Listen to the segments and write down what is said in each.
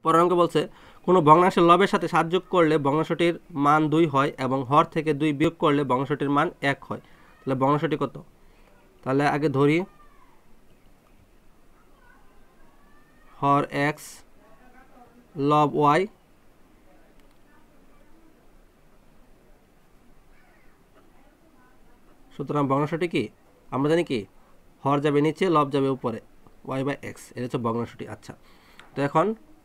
পরের অঙ্কে বলছে কোনো ভগ্নাংশের লবের সাথে 7 যোগ করলে ভগ্নাংশটির মান 2 হয় এবং হর থেকে 2 বিয়োগ করলে ভগ্নাংশটির মান 1 হয়। তাহলে ভগ্নাংশটি কত? তাহলে আগে ধরি হর x লব y সুতরাং ভগ্নাংশটি কি আমরা জানি কি হর যাবে নিচে লব যাবে উপরে y/x এটা হচ্ছে ভগ্নাংশটি। আচ্ছা, তো এখন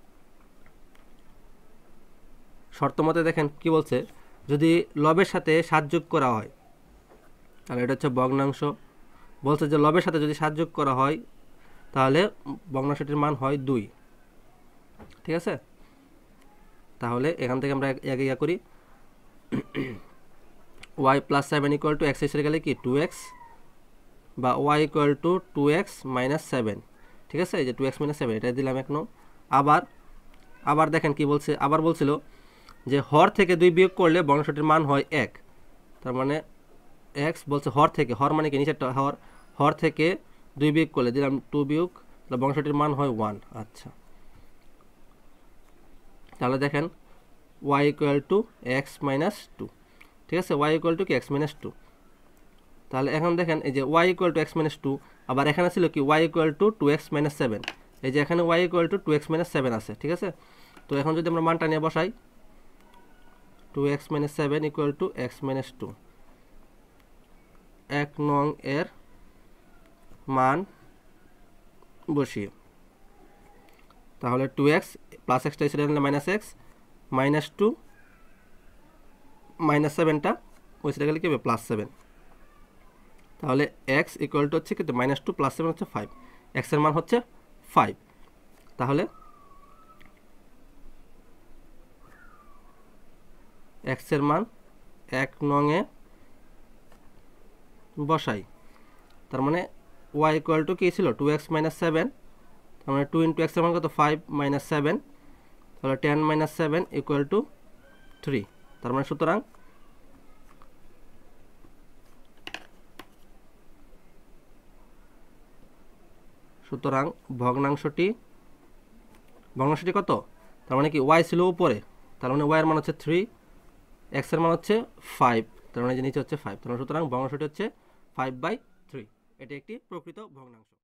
শর্ত মতে দেখেন কি বলছে, যদি লবের সাথে 7 যোগ করা হয় তাহলে এটা হচ্ছে ভগ্নাংশ। বলছে যে লবের সাথে যদি 7 যোগ করা হয় তাহলে ভগ্নাংশটির মান হয় 2। ঠিক আছে, তাহলে এখান থেকে আমরা আগে ইয়া করি y + 7 = x এসে গেলে কি 2x বা y = 2x - 7। ঠিক আছে, এই যে 2x - 7 এটা দিলাম 1 নং। আবার দেখেন কি বলছে, আবার বলছিল যে হর থেকে 2 বিয়োগ করলে ভগ্নাংশটির মান হয় 1। তার মানে x বলছে হর থেকে, হর মানে কি নিচেরটা হর থেকে 2 বিয়োগ করলে দিলাম 2 বিয়োগ, তাহলে ভগ্নাংশটির মান হয় 1। আচ্ছা, তাহলে দেখেন y = x - 2। ঠিক আছে, y = কি x - 2। তাহলে এখন দেখেন এই যে y = x - 2, আবার এখানে ছিল কি y = 2x - 7। এই যে এখানে y = 2x - 7 আছে। ঠিক আছে, তো এখন যদি আমরা মানটা নিয়ে বসাই 2x - 7 = x - 2, 1 নং এর মান বসিয়ে, তাহলে 2x + x টা এসে গেলে -x -2 -7টা ওই সেটা গেলে কি হবে +7। তাহলে x = হচ্ছে কিন্তু -2 + 7 হচ্ছে 5, x এর মান হচ্ছে 5। তাহলে x এর মান 1 নং এ বসাই, তার মানে y = কি ছিল 2x - 7, তার মানে 2 × x এর মান কত 5 - 7, তাহলে 10 - 7 = 3। তার মানে সুতরাং ভগ্নাংশটি কত? তার মানে কি y ছিল উপরে, তার মানে y এর মান হচ্ছে 3, x এর মান হচ্ছে 5, তার মানে যে নিচে হচ্ছে 5। তার মানে সুতরাং ভগ্নাংশটি হচ্ছে 5/3। এটি একটি প্রকৃত ভগ্নাংশ।